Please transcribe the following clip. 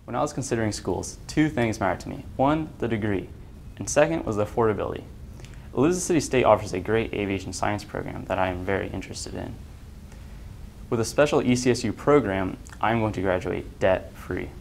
When I was considering schools, two things mattered to me. One, the degree, and second was the affordability. Elizabeth City State offers a great aviation science program that I am very interested in. With a special ECSU program, I am going to graduate debt-free.